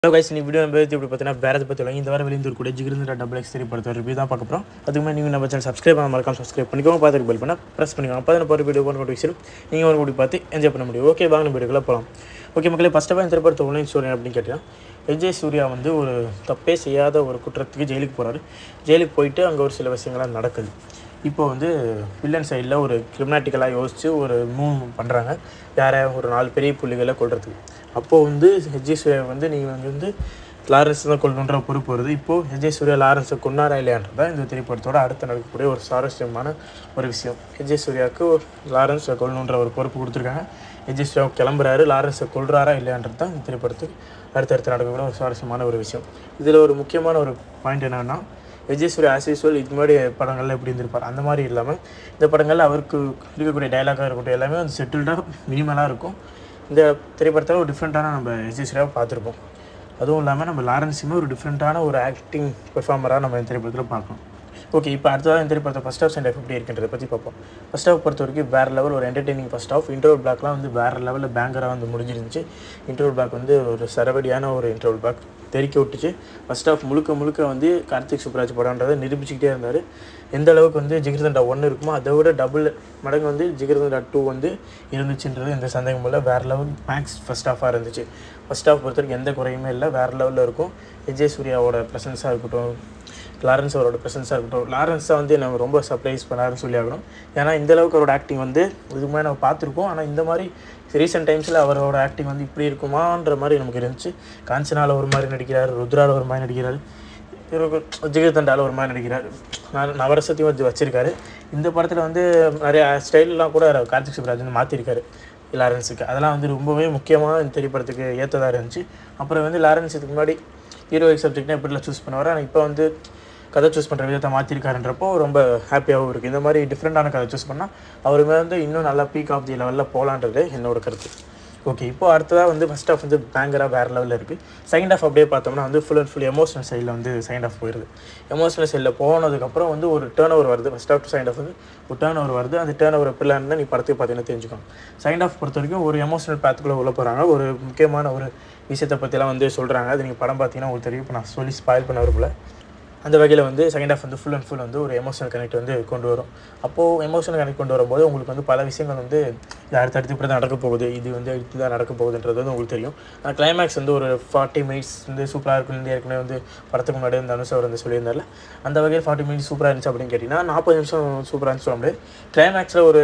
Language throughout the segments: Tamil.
ஹலோ கைஸ், இந்த வீடியோ நம்ம இப்படி பார்த்தீங்கன்னா பேரத்தை பற்றி இந்த வாரம் வெளியே கூட ஜிகிருந்த டபுள் எக்ஸ் திரைப்படத்தை ரிவ்யூ தான் பார்க்க போகிறோம். அதுக்கு முன்னாடி நீங்கள் நம்ம சேனல் சப்ஸ்கிரைப் பண்ண மறக்காம சப்ஸ்கிரைப் பண்ணிக்கோங்க. பார்த்துட்டு பெல் பண்ணால் ப்ரெஸ் பண்ணிக்கோங்க. அப்போ தான் போகிற வீடியோ போன நோட்டிஃபிகேஷன் நீங்கள் ஒரு கூடி பார்த்து என்ஜாய் பண்ண முடியும். ஓகே, வாங்க வீடியோக்குள்ள போகலாம். ஓகே மக்களே, ஃபஸ்ட் ஆஃப் ஆல் இந்த திரைப்படத்தை ஒன்லைன் ஸ்டோரி அப்படின்னு கேட்டீங்கன்னா, விஜய் சூர்யா வந்து ஒரு தப்பே செய்யாத ஒரு குற்றத்துக்கு ஜெயிலுக்கு போகிறாரு. ஜெயிலுக்கு போயிட்டு அங்கே ஒரு சில விஷயங்கள்லாம் நடக்குது. இப்போ வந்து வில்லன் சைடில் ஒரு கிரிமினாட்டிக்கலாக யோசித்து ஒரு மூவ் பண்ணுறாங்க. யாரை ஒரு 4 பெரிய புள்ளிகளை கொள்றதுக்கு. அப்போது வந்து விஜய் சூர்யா வந்து நீங்கள் வந்து லாரன்ஸ் தான் கொள்ளணுன்ற பொறுப்பு வருது. இப்போது விஜய் சூர்யா லாரன்ஸை கொண்டாரா இல்லையான்றது தான் இந்த திரைப்படத்தோட அடுத்து நடக்கக்கூடிய ஒரு சுவாரஸ்யமான ஒரு விஷயம். விஜய் சூர்யாவுக்கு லாரன்ஸை கொள்ளணுன்ற ஒரு பொறுப்பு கொடுத்துருக்காங்க. விஜய் சூர்யா கிளம்புறாரு, லாரன்ஸை கொள்றாரா இல்லையான்றது தான் இந்த திரைப்படத்துக்கு அடுத்தடுத்து நடக்கக்கூடிய ஒரு சுவாரஸ்யமான ஒரு விஷயம். இதில் ஒரு முக்கியமான ஒரு பாயிண்ட் என்னென்னா, விஜய் சூர்யா ஆஸ் யூஸ்வல் இதுக்கு முன்னாடி படங்களில் எப்படி இருந்திருப்பார் அந்த மாதிரி இல்லாமல் இந்த படங்களில் அவருக்கு இருக்கக்கூடிய டைலாக்காக இருக்கட்டும் எல்லாமே வந்து செட்டில்டாக மினிமலாக இருக்கும். இந்த திரைப்படத்தில் ஒரு டிஃப்ரெண்ட்டான நம்ம விஜய் சூர்யாவை பார்த்துருப்போம். அதுவும் இல்லாமல் நம்ம லாரன்ஸுமே ஒரு டிஃப்ரெண்ட்டான ஒரு ஆக்டிங் பெர்ஃபார்மராக நம்ம இந்த திரைப்படத்தில் பார்க்கணும். ஓகே, இப்போ அடுத்ததாக இந்த திரைப்படத்தை ஃபஸ்ட் ஹாஃப் செகண்ட் ஹாஃப் எப்படி இருக்குன்றதை பற்றி பார்ப்போம். ஃபஸ்ட் ஹாஃப் பொறுத்த வரைக்கும் வேறு லெவல் ஒரு என்டர்டெய்னிங் ஃபஸ்ட் ஹாஃப். இன்டர்வல் பிளாக்லாம் வந்து வேறு லெவலில் பேங்கராக வந்து முடிஞ்சிருந்துச்சு. இன்டர்வல் பிளாக் வந்து ஒரு சரவடியான ஒரு இன்டர்வல் பிளாக் தெறிக்க விட்டுச்சு. ஃபஸ்ட் ஹாஃப் முழுக்க வந்து கார்த்திக் சுப்ராஜ் படம்ன்றதை நிரூபிச்சுக்கிட்டே இருந்தார். எந்த அளவுக்கு வந்து ஜிகிர்தண்டா 1 இருக்குமோ அதை விட டபுள் மடங்கு வந்து ஜிகிர்தண்டா 2 வந்து இருந்துச்சுன்றது எந்த சந்தேகம் இல்லை. வேறு லெவல் மேக்ஸ் ஃபஸ்ட் ஹாஃபாக இருந்துச்சு. ஃபஸ்ட் ஹாஃப் பொறுத்த வரைக்கும் எந்த குறையுமே இல்லை, வேறு லெவலில் இருக்கும். விஜய் சூர்யாவோட ப்ரெசன்ஸாக இருக்கட்டும், லாரன்ஸ் அவரோட ப்ரெசன்ஸாக இருக்கட்டும். லாரன்ஸை வந்து நம்ம ரொம்ப சர்ப்ரைஸ் பண்ணாருன்னு சொல்லி ஆகணும். ஏன்னா இந்தளவுக்கு அவரோட ஆக்டிங் வந்து இதுக்கு மேலே நம்ம பார்த்துருக்கோம். ஆனால் இந்த மாதிரி ரீசெண்ட் டைம்ஸில் அவரோட ஆக்டிங் வந்து இப்படி இருக்குமான்ற மாதிரி நமக்கு இருந்துச்சு. காஞ்சனாவில் ஒரு மாதிரி நடிக்கிறார், ருத்ராவில் ஒரு மாதிரி நடிக்கிறார், ஜிகிர்தண்டாவில் ஒரு மாதிரி நடிக்கிறார், நவரசத்தையும் வச்சுருக்காரு. இந்த படத்தில் வந்து நிறைய ஸ்டைல்லாம் கூட கார்த்திக் சுப்ராஜ் வந்து மாற்றிருக்காரு லாரன்ஸுக்கு. அதெல்லாம் வந்து ரொம்பவே முக்கியமாக இந்த திரைப்படத்துக்கு ஏற்றதாக இருந்துச்சு. அப்புறம் வந்து லாரன்ஸ் இதுக்கு முன்னாடி ஹீரோயிக் சப்ஜெக்ட்னா எப்படிலாம் சூஸ் பண்ணுவார், ஆனால் இப்போ வந்து கதை சூஸ் பண்ணுற விதத்தை மாற்றிருக்காருன்றப்போ ரொம்ப ஹாப்பியாகவும் இருக்குது. இந்த மாதிரி டிஃப்ரெண்ட்டான கதை சூஸ் பண்ணால் அவருமே வந்து இன்னும் நல்லா பீக் ஆஃப் தி லெவலில் போகலான்றது என்னோட கருத்து. ஓகே, இப்போது அடுத்ததாக வந்து ஃபஸ்ட் ஹாஃப் வந்து பேங்கராக வேறு லெவலில் இருக்குது. செகண்ட் ஹாஃப் அப்படியே பார்த்தோம்னா வந்து ஃபுல் அண்ட் ஃபுல் எமோஷனல் சைடில் வந்து செகண்ட் ஹாஃப் போயிடுது. எமோஷனல் சைடில் போனதுக்கப்புறம் வந்து ஒரு டேர்ன் ஓவர் வருது. First half to second half வந்து ஒரு டேர்ன் ஓவர் வருது. அந்த டேர்ன் ஓவர் எப்படிலாம் இருந்தால் நீ படத்துக்கு பார்த்தீங்கன்னா தெரிஞ்சுக்கணும். செகண்ட் ஹாஃப் பொறுத்த வரைக்கும் ஒரு எமோஷனல் பேத்துக்குள்ளே உள்ள போகிறாங்க. ஒரு முக்கியமான ஒரு விஷயத்தை பற்றிலாம் வந்து சொல்கிறாங்க. அது நீங்கள் படம் பார்த்தீங்கன்னா உங்களுக்கு தெரியும். இப்போ நான் சொல்லி ஸ்பாயில் பண்ண விரும்பல. அந்த வகையில் வந்து செகண்ட் ஹாஃப் வந்து ஃபுல் அண்ட் ஃபுல் வந்து ஒரு எமோஷனல் கனெக்ட் வந்து கொண்டு வரும். அப்போது எமோஷனல் கனெக்ட் கொண்டு வரும்போது உங்களுக்கு வந்து பல விஷயங்கள் வந்து அடுத்தடுத்து இப்படி தான் நடக்க போகுது, இது வந்து இப்படி தான் நடக்க போகுதுன்றது வந்து உங்களுக்கு தெரியும். ஆனால் கிளைமேக்ஸ் வந்து ஒரு 40 மினிட்ஸ் வந்து சூப்பராக இருக்குன்னு ஏற்கனவே வந்து படத்துக்கு முன்னாடி வந்து அனுசவர் வந்து சொல்லியிருந்தால அந்த வகையில் 40 மினிட்ஸ் சூப்பராக இருந்துச்சு அப்படின்னு கேட்டிங்கன்னா 40 நிமிஷம் சூப்பராக இருந்துச்சு சொல்ல முடியாது. கிளைமேக்ஸில் ஒரு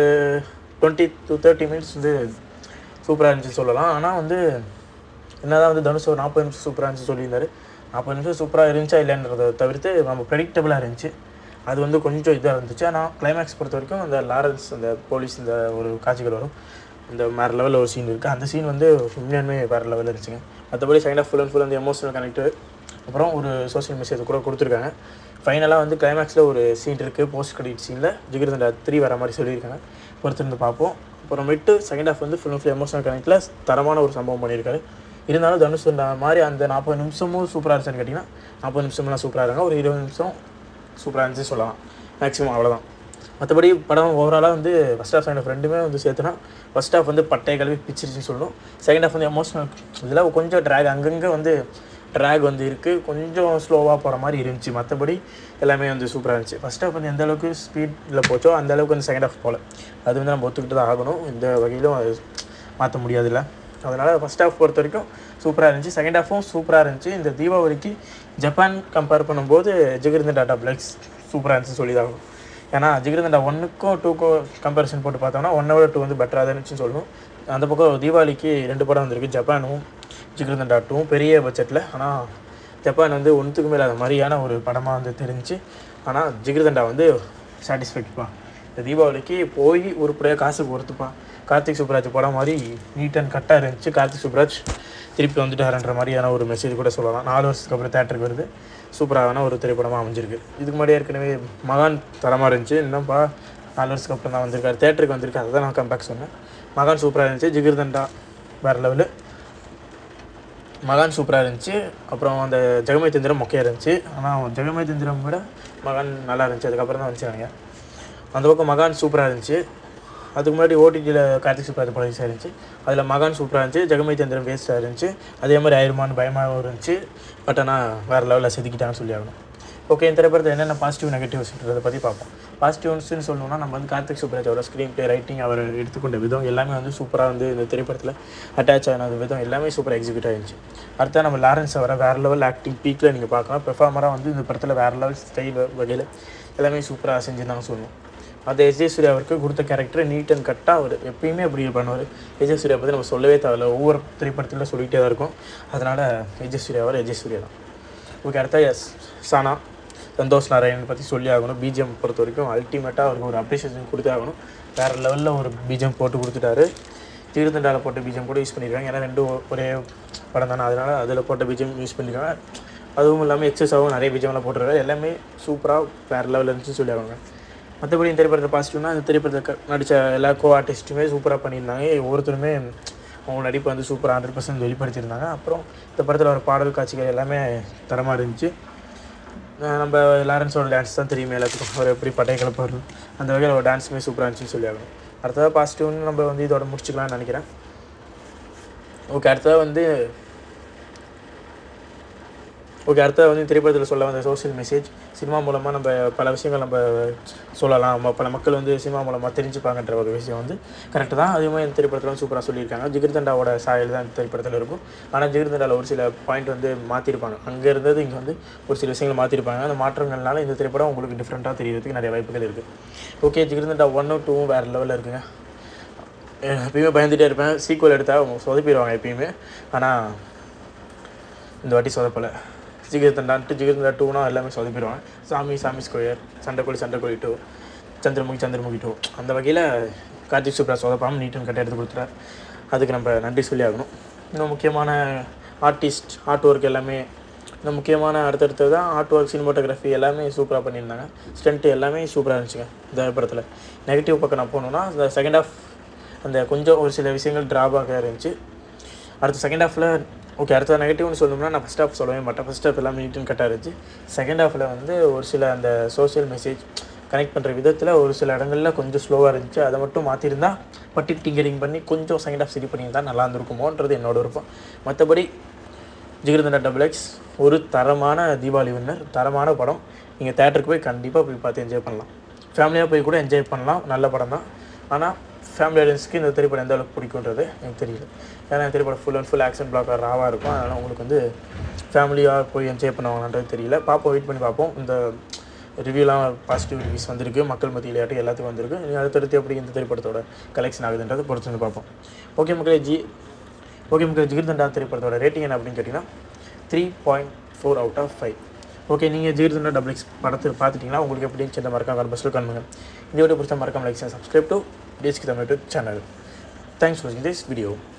20 to 30 மினிட்ஸ் வந்து சூப்பராக இருந்துச்சு சொல்லலாம். ஆனால் வந்து என்ன தான் வந்து தனுஷ் ஒரு 40 நிமிஷம் சூப்பராக இருந்துச்சு சொல்லியிருந்தார். 40 நிமிஷம் சூப்பராக இருந்துச்சா இல்லைன்றதை தவிர்த்து நம்ம ப்ரெடிக்டபுளாக இருந்துச்சு. அது வந்து கொஞ்சம் இதாக இருந்துச்சு. ஆனால் கிளைமேக்ஸ் பொறுத்த வரைக்கும் அந்த லாரன்ஸ் அந்த போலீஸ் இந்த ஒரு காட்சிகள் வரும். இந்த வேறு லெவலில் ஒரு சீன் இருக்குது. அந்த சீன் வந்து உண்மையானுமே வேறு லெவலில் இருந்துச்சுங்க. மற்றபடி second half full and full அந்த எமோஷனல் கனெக்ட் அப்புறம் ஒரு சோஷியல் மெசேஜ் கூட கொடுத்துருக்காங்க. ஃபைனலாக வந்து கிளைமேக்ஸில் ஒரு சீன் இருக்குது. போஸ்ட் கிரெடிட் சீனில் ஜிகிர்தண்டா 3 வர மாதிரி சொல்லியிருக்காங்க. பொறுத்திருந்து பார்ப்போம். அப்புறமேட்டு செகண்ட் ஆஃப் வந்து ஃபுல் அண்ட் ஃபுல் எமோஷனல் கனெக்டில் தரமான ஒரு சம்பவம் பண்ணியிருக்காரு. இருந்தாலும் தனுஷ் மாதிரி அந்த 40 நிமிஷமும் சூப்பராக இருந்துச்சுன்னு கேட்டிங்கன்னா 40 நிமிஷம்லாம் சூப்பராக இருக்காங்க. ஒரு 20 நிமிஷம் சூப்பராக இருந்துச்சு சொல்லலாம். மேக்ஸிமம் அவ்வளோதான். மற்றபடி படம் ஓவராலாக வந்து ஃபஸ்ட் ஹாஃப் செகண்ட் ஹாஃப் ரெண்டுமே வந்து சேர்த்துனா ஃபஸ்ட் ஹாஃப் வந்து பட்டையை கழுவி பிச்சிருச்சுன்னு சொல்லணும். செகண்ட் ஹாஃப் வந்து எமோஷனல் இதில் கொஞ்சம் ட்ராக் அங்கங்கே வந்து ட்ராக் வந்து இருக்குது. கொஞ்சம் ஸ்லோவாக போகிற மாதிரி இருந்துச்சு. மற்றபடி எல்லாமே வந்து சூப்பராக இருந்துச்சு. ஃபஸ்ட் ஹாஃப் வந்து எந்த அளவுக்கு ஸ்பீடில் போச்சோ அந்த அளவுக்கு வந்து செகண்ட் ஹாஃப் போகல. அது வந்து நம்ம ஒத்துக்கிட்டு தான் ஆகணும். இந்த வகையிலும் அது மாற்ற முடியாதுல்ல. அதனால் ஃபஸ்ட் ஹாஃப் பொறுத்த வரைக்கும் சூப்பராக இருந்துச்சு. செகண்ட் ஹாஃபும் சூப்பராக இருந்துச்சு. இந்த தீபாவளிக்கு ஜப்பான் கம்பேர் பண்ணும்போது ஜிகிர்தண்டா டபுள் எக்ஸ் சூப்பராக இருந்துச்சு சொல்லி தான். ஏன்னா ஜிகிர்தண்டா 1க்கும் 2க்கும் கம்பேரிசன் போட்டு பார்த்தோம்னா 1 விட 2 வந்து பெட்டராக தான் இருந்துச்சுன்னு சொல்லணும். அந்த பக்கம் தீபாவளிக்கு 2 படம் வந்திருக்கு, ஜப்பானும் ஜிகிர்தண்டா 2வும் பெரிய பட்ஜெட்டில். ஆனால் ஜப்பான் வந்து 1க்கு மேலே அது மாதிரியான ஒரு படமாக வந்து தெரிஞ்சு. ஆனால் ஜிகிர்தண்டா வந்து சாட்டிஸ்ஃபைட்ப்பா. இந்த தீபாவளிக்கு போய் உருப்படியாக காசுக்கு ஒருத்துப்பா. கார்த்திக் சுப்ராஜ் படம் மாதிரி நீட் அண்ட் கட்டாக இருந்துச்சு. கார்த்திக் சுப்ராஜ் திருப்பி வந்துட்டாருன்ற மாதிரியான ஒரு மெசேஜ் கூட சொல்லலாம். 4 வருஷத்துக்கு அப்புறம் தேட்டருக்கு வருது. சூப்பரான ஒரு திரைப்படமாக அமைஞ்சிருக்கு. இதுக்கு முன்னாடி ஏற்கனவே மகான் தரமாக இருந்துச்சு. இன்னும்ப்பா 4 வருஷத்துக்கு அப்புறம் தான் வந்திருக்காரு, தேட்டருக்கு வந்திருக்கு. அதை தான் நான் கம்பேக் சொன்னேன். மகான் சூப்பராக இருந்துச்சு. ஜிகிர்தண்டா வேறு லெவலு. மகான் சூப்பராக இருந்துச்சு. அப்புறம் அந்த ஜெகமே தந்திரம் மொக்கையாக இருந்துச்சு. ஆனால் ஜெகமே தந்திரம் விட மகான் நல்லா இருந்துச்சு. அதுக்கப்புறம் தான் வந்துச்சு நினைக்கிறேன். அந்த பக்கம் மகான் சூப்பராக இருந்துச்சு. அதுக்கு முன்னாடி ஓடிடியில் கார்த்திக் சுப்ராஜ் படம் இருந்துச்சு. அதில் மகான் சூப்பராக இருந்துச்சு, ஜெகமே தந்திரம் வேஸ்ட்டாக இருந்துச்சு. அதே மாதிரி ஆயிருமான்னு பயமாகவும் இருந்துச்சு. பட் ஆனால் வேறு லெவலில் செதுக்கிட்டான்னு சொல்லி ஆகணும். ஓகே, இந்த திரைப்படத்தில் என்னென்ன பாசிட்டிவ் நெகட்டிவ்ஸ்ன்றதை பற்றி பார்ப்போம். பாசிட்டிவ்ஸ்னு சொல்லணும்னா நம்ம வந்து கார்த்திக் சுப்ராஜோட ஸ்க்ரீன் ப்ளே, ரைட்டிங், அவர் எடுத்துக்கொண்ட விதம் எல்லாமே வந்து சூப்பராக வந்து இந்த திரைப்படத்தில் அட்டாச் ஆன விதம் எல்லாமே சூப்பராக எக்ஸிக்யூட் ஆகிருந்துச்சு. அடுத்தா நம்ம லாரன்ஸ் அவரை வேறு லெவல் ஆக்டிங் பீக்கில் நீங்கள் பார்க்கலாம். பெர்ஃபார்மராக வந்து இந்த படத்தில் வேறு லெவல் ஸ்டைல் வகையில் எல்லாமே சூப்பராக செஞ்சுருந்தாங்க சொல்லணும். அந்த எஸ்.ஜே. சூர்யா அவருக்கு கொடுத்த கேரக்டர் நீட் அண்ட் கட்டாக அவர் எப்பயுமே அப்படி பண்ணுவார். எஸ்.ஜே. சூர்யா பற்றி நம்ம சொல்லவே தேவையில்ல, ஒவ்வொரு திரைப்படத்தில் சொல்லிகிட்டே தான் இருக்கும். அதனால் எஸ்.ஜே. சூர்யா அவர் எஸ்.ஜே. சூர்யா தான். ஓகே, அடுத்தா சானா சந்தோஷ் நாராயணன் பற்றி சொல்லி ஆகணும். பிஜிஎம் பொறுத்த வரைக்கும் அல்டிமேட்டாக அவருக்கு ஒரு அப்ரிஷியேஷன் கொடுத்தே ஆகணும். வேறு லெவலில் ஒரு பிஜிஎம் போட்டு கொடுத்துட்டாரு. ஜிகிருதண்டாவில் போட்ட பிஜிஎம் கூட யூஸ் பண்ணியிருக்காங்க. ஏன்னா ரெண்டும் ஒரே படம் தானே, அதனால் அதில் போட்ட பிஜிஎம் யூஸ் பண்ணியிருக்காங்க. அதுவும் இல்லாமல் எக்ஸஸாகவும் நிறைய பிஜிஎம்லாம் போட்டிருக்காரு. எல்லாமே சூப்பராக வேறு லெவலில் இருந்துச்சு சொல்லி ஆகணும். மற்றபடி இந்த திரைப்படத்தை பாசிட்டிவ்னா இந்த திரைப்படத்தை நடித்த எல்லா ஆர்டிஸ்ட்டுமே சூப்பராக பண்ணியிருந்தாங்க. ஒவ்வொருத்தருமே அவங்க நடிப்பை வந்து சூப்பராக 100% வெளிப்படுத்தியிருந்தாங்க. அப்புறம் இந்த படத்தில் வர பாடல் காட்சிகள் எல்லாமே தரமாக இருந்துச்சு. நம்ம லாரன்ஸோட டான்ஸ் தான் தெரியுமே எல்லாத்துக்கும், அவர் எப்படி பட்டையை கிளப்பாரு, அந்த வகையில் ஒரு டான்ஸுமே சூப்பராக இருந்துச்சுன்னு சொல்லி ஆகணும். அடுத்ததாக பாசிட்டிவ்னு நம்ம வந்து இதோட முடிச்சுக்கலாம்னு நினைக்கிறேன். ஓகே, அடுத்ததாக வந்து திரைப்படத்தில் சொல்ல வந்த சோஷியல் மெசேஜ், சினிமா மூலமாக நம்ம பல விஷயங்கள் நம்ம சொல்லலாம், பல மக்கள் வந்து சினிமா மூலமாக தெரிஞ்சுப்பாங்கன்ற ஒரு விஷயம் வந்து கரெக்டு தான். அதே மாதிரி இந்த திரைப்படத்தில் வந்து சூப்பராக சொல்லியிருக்காங்க. ஜிகிருதண்டாவோட சாயல் தான் இந்த திரைப்படத்தில் இருக்கும். ஆனால் ஜிகிருதண்டாவில் ஒரு சில பாயிண்ட் வந்து மாற்றிருப்பாங்க. அங்கே இருந்தது இங்கே வந்து ஒரு சில விஷயங்கள் மாற்றிருப்பாங்க. அந்த மாற்றங்கள்னால இந்த திரைப்படம் உங்களுக்கு டிஃப்ரெண்ட்டாக தெரியறதுக்கு நிறைய வாய்ப்புகள் இருக்குது. ஓகே, ஜிகிருதண்டா 1 2 வேறு லெவலில் இருக்குங்க. எப்பயுமே பயந்துகிட்டே இருப்பேன், சீக்குவல் எடுத்தால் அவங்க சொதப்பிடுவாங்க எப்பயுமே. ஆனால் இந்த வாட்டி சொதப்பலை. ஜிகிருதண்டா 2னா எல்லாமே சொதப்பிடுவாங்க. சாமி ஸ்கொயர், சண்டைக்கோழி 2, சந்திரமுகி 2, அந்த வகையில் கார்த்திக் சுப்ராஜ் சொதப்பாமல் நீட் அண்ட் கட்டாக எடுத்து கொடுத்துட்டார். அதுக்கு நம்ம நன்றி சொல்லி ஆகணும். இன்னும் முக்கியமான ஆர்ட் ஒர்க் எல்லாமே இன்னும் முக்கியமான அடுத்தடுத்தது தான் ஆர்ட் ஒர்க், சினிமாட்டோகிராஃபி எல்லாமே சூப்பராக பண்ணியிருந்தாங்க. ஸ்டண்ட்டு எல்லாமே சூப்பராக இருந்துச்சுங்க இந்த படத்தில். நெகட்டிவ் பக்கம் நான் போகணுன்னா அந்த செகண்ட் ஹாஃப் அந்த கொஞ்சம் ஒரு சில விஷயங்கள் ட்ராபேக்காக இருந்துச்சு. அடுத்த செகண்ட் ஹாஃபில் ஓகே, அடுத்த நெகட்டிவ்னு சொல்லணும்னா நான் ஃபஸ்ட் ஹாஃப் சொல்லவே மாட்டேன். ஃபஸ்ட் ஹாஃப் எல்லாமே நீட் அண்ட் கட்டாக இருந்துச்சு. செகண்ட் ஹாஃபில் வந்து ஒரு சில அந்த சோஷியல் மெசேஜ் கனெக்ட் பண்ணுற விதத்தில் ஒரு சில இடங்களில் கொஞ்சம் ஸ்லோவாக இருந்துச்சு. அதை மட்டும் மாற்றிருந்தா டிங்கரிங் பண்ணி கொஞ்சம் செகண்ட் ஹாஃப் சரி பண்ணியிருந்தா நல்லா இருந்திருக்குமோன்றது என்னோட விருப்பம். மற்றபடி ஜிகிருதண்டா XX ஒரு தரமான தீபாவளி வின்னர், தரமான படம். நீங்கள் தேட்டருக்கு போய் கண்டிப்பாக போய் பார்த்து என்ஜாய் பண்ணலாம். ஃபேமிலியாக போய் கூட என்ஜாய் பண்ணலாம், நல்ல படம் தான். ஆனால் ஃபேமிலி ஆடியன்ஸ்க்கு இந்த திரைப்படம் எந்த அளவுக்கு பிடிக்குன்றது எனக்கு தெரியல. ஏன்னா இந்த திரைப்படம் ஃபுல் ஆக்ஷன் பிளாக்காக ராவாக இருக்கும். அதனால் உங்களுக்கு வந்து ஃபேமிலியாக போய் என்ஜாய் பண்ணுவாங்கன்றது தெரியல. பார்ப்போம், வெயிட் பண்ணி பார்ப்போம். இந்த ரிவ்யூலாம் பாசிட்டிவ் ரிவ்யூஸ் வந்திருக்கு, மக்கள் மத்தியில் எல்லாத்துக்கும் வந்திருக்கு. நீங்கள் அடுத்தடுத்து எப்படி இந்த திரைப்படத்தோட கலெக்ஷன் ஆகுதுன்றது பொறுத்து வந்து பார்ப்போம். ஓகே மக்களே, ஜிகிருதண்டா திரைப்படத்தோட ரேட்டிங் என்ன அப்படின்னு கேட்டிங்கன்னா 3.4 out of 5. ஓகே, நீங்கள் ஜிகிருதண்டா XX படத்தை பார்த்துட்டிங்கன்னா உங்களுக்கு எப்படி இருந்துச்சு மறக்காம பஸ்ஸில் காணுங்க. இந்த வீடியோ பிடிச்சா மறக்காம like, subscribe to DSK Tamil YouTube channel. Thanks for watching this video.